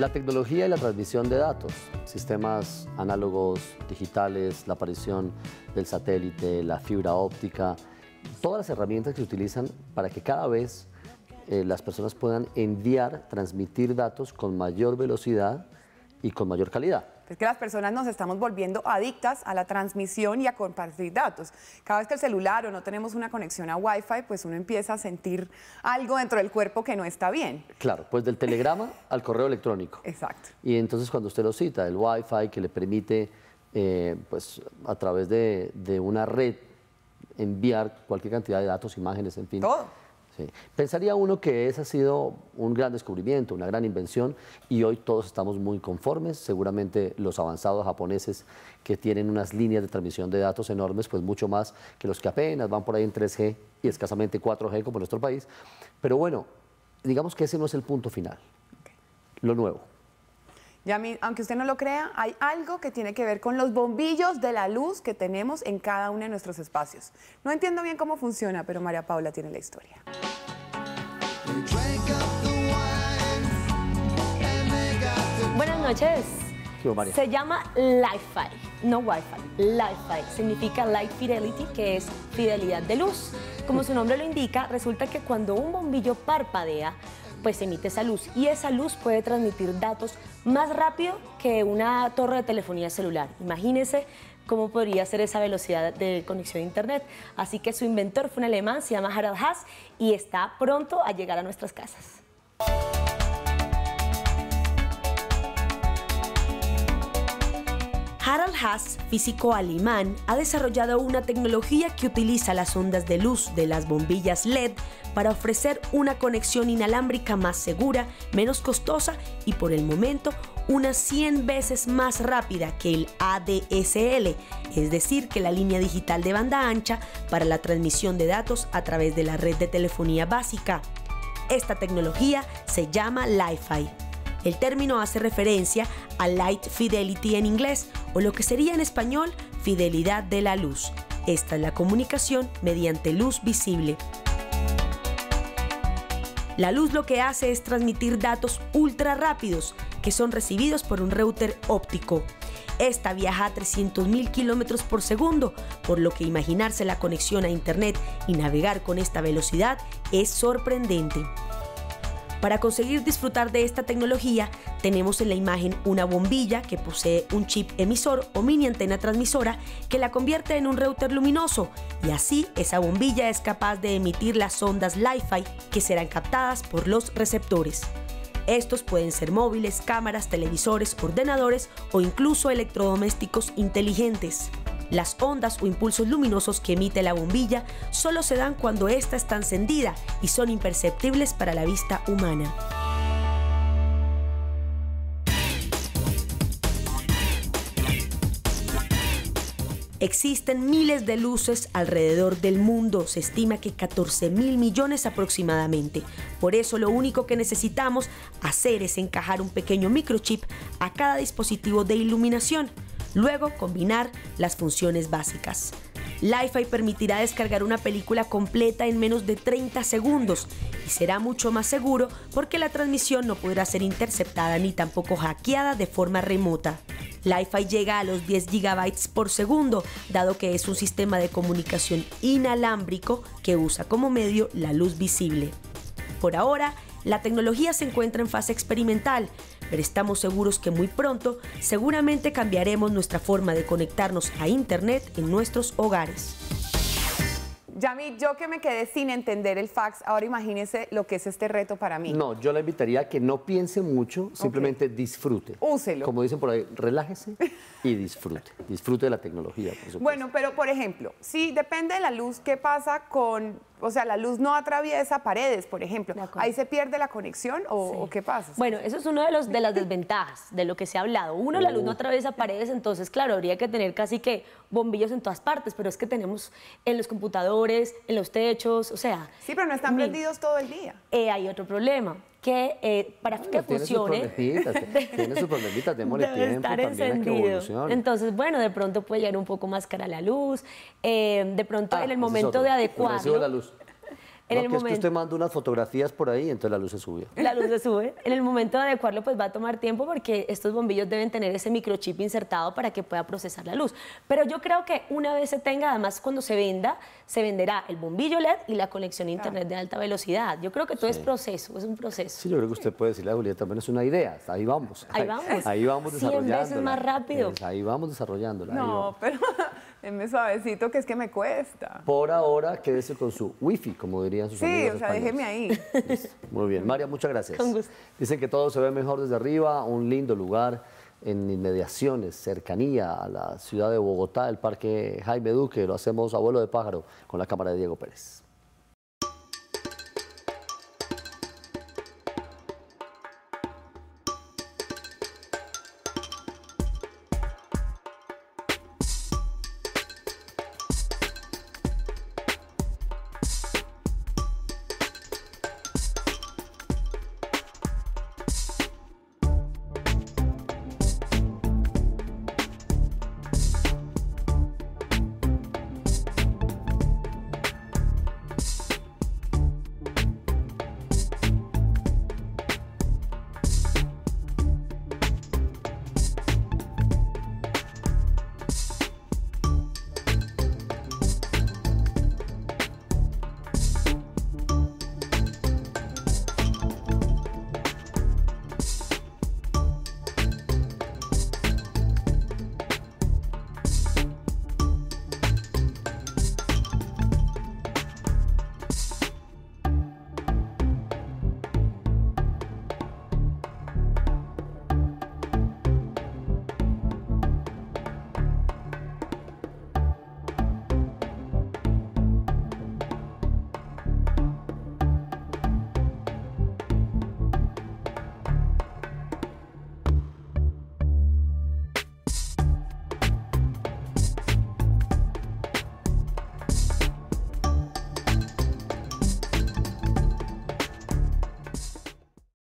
La tecnología y la transmisión de datos, sistemas análogos, digitales, la aparición del satélite, la fibra óptica, todas las herramientas que se utilizan para que cada vez las personas puedan enviar, transmitir datos con mayor velocidad y con mayor calidad. Es que las personas nos estamos volviendo adictas a la transmisión y a compartir datos. Cada vez que el celular o no tenemos una conexión a Wi-Fi, pues uno empieza a sentir algo dentro del cuerpo que no está bien. Claro, pues del telegrama al correo electrónico. Exacto. Y entonces cuando usted lo cita, el Wi-Fi que le permite, pues a través de una red, enviar cualquier cantidad de datos, imágenes, en fin. Todo. Sí. Pensaría uno que ese ha sido un gran descubrimiento, una gran invención, y hoy todos estamos muy conformes. Seguramente los avanzados japoneses que tienen unas líneas de transmisión de datos enormes, pues mucho más que los que apenas van por ahí en 3G y escasamente 4G como en nuestro país. Pero bueno, digamos que ese no es el punto final. Okay. Lo nuevo. Yami, aunque usted no lo crea, hay algo que tiene que ver con los bombillos de la luz que tenemos en cada uno de nuestros espacios. No entiendo bien cómo funciona, pero María Paula tiene la historia. Buenas noches. María. Se llama Li-Fi, no Wi-Fi. Li-Fi significa Light Fidelity, que es fidelidad de luz. Como su nombre lo indica, resulta que cuando un bombillo parpadea, pues emite esa luz, y esa luz puede transmitir datos más rápido que una torre de telefonía celular. Imagínese cómo podría ser esa velocidad de conexión a internet. Así que su inventor fue un alemán, se llama Harald Haas, y está pronto a llegar a nuestras casas. Harald Haas, físico alemán, ha desarrollado una tecnología que utiliza las ondas de luz de las bombillas LED para ofrecer una conexión inalámbrica más segura, menos costosa y por el momento unas 100 veces más rápida que el ADSL, es decir, que la línea digital de banda ancha para la transmisión de datos a través de la red de telefonía básica. Esta tecnología se llama Li-Fi. El término hace referencia a Light Fidelity en inglés, o lo que sería en español, fidelidad de la luz. Esta es la comunicación mediante luz visible. La luz lo que hace es transmitir datos ultra rápidos, que son recibidos por un router óptico. Esta viaja a 300.000 kilómetros por segundo, por lo que imaginarse la conexión a internet y navegar con esta velocidad es sorprendente. Para conseguir disfrutar de esta tecnología, tenemos en la imagen una bombilla que posee un chip emisor o mini antena transmisora que la convierte en un router luminoso, y así esa bombilla es capaz de emitir las ondas Li-Fi que serán captadas por los receptores. Estos pueden ser móviles, cámaras, televisores, ordenadores o incluso electrodomésticos inteligentes. Las ondas o impulsos luminosos que emite la bombilla solo se dan cuando ésta está encendida y son imperceptibles para la vista humana. Existen miles de luces alrededor del mundo, se estima que 14.000 millones aproximadamente. Por eso lo único que necesitamos hacer es encajar un pequeño microchip a cada dispositivo de iluminación. Luego combinar las funciones básicas. Li-Fi permitirá descargar una película completa en menos de 30 segundos y será mucho más seguro porque la transmisión no podrá ser interceptada ni tampoco hackeada de forma remota. Li-Fi llega a los 10 GB por segundo, dado que es un sistema de comunicación inalámbrico que usa como medio la luz visible. Por ahora, la tecnología se encuentra en fase experimental, pero estamos seguros que muy pronto seguramente cambiaremos nuestra forma de conectarnos a Internet en nuestros hogares. Yami, yo que me quedé sin entender el fax, ahora imagínese lo que es este reto para mí. No, yo la invitaría a que no piense mucho, simplemente disfrute. Úselo. Como dicen por ahí, relájese y disfrute. Disfrute de la tecnología, por supuesto. Bueno, pero por ejemplo, si depende de la luz, ¿qué pasa con, o sea, la luz no atraviesa paredes, por ejemplo? ¿Ahí se pierde la conexión o qué pasa? Bueno, eso es una de las desventajas de lo que se ha hablado. Uno, la luz no atraviesa paredes, entonces, claro, habría que tener casi que bombillos en todas partes, pero es que tenemos en los computadores, en los techos, o sea... Sí, pero no están prendidos todo el día. Hay otro problema, que para que funcione... Tiene sus problemitas, démosle tiempo también a que evolucione. Entonces, bueno, de pronto puede llegar un poco más cara la luz, de pronto en el momento de adecuarlo... La luz. En no, el que es que momento, usted manda unas fotografías por ahí, entonces la luz se sube. la luz se sube. En el momento de adecuarlo, pues va a tomar tiempo porque estos bombillos deben tener ese microchip insertado para que pueda procesar la luz. Pero yo creo que una vez se tenga, además cuando se venda, se venderá el bombillo LED y la conexión a internet de alta velocidad. Yo creo que todo es proceso, es un proceso. Sí, yo creo que usted puede decirle a Julieta, también es una idea, ahí vamos. Ahí vamos. Ahí vamos 100 desarrollándola. veces más rápido. Ahí vamos desarrollándola. ahí No, vamos. pero denme suavecito, que es que me cuesta. Por ahora, quédese con su wifi, como dirían sus Sí, amigos o sea, déjeme españoles. ahí. Listo. Muy bien. María, muchas gracias. Con gusto. Dicen que todo se ve mejor desde arriba, un lindo lugar en inmediaciones, cercanía a la ciudad de Bogotá, el Parque Jaime Duque. Lo hacemos a vuelo de pájaro con la cámara de Diego Pérez.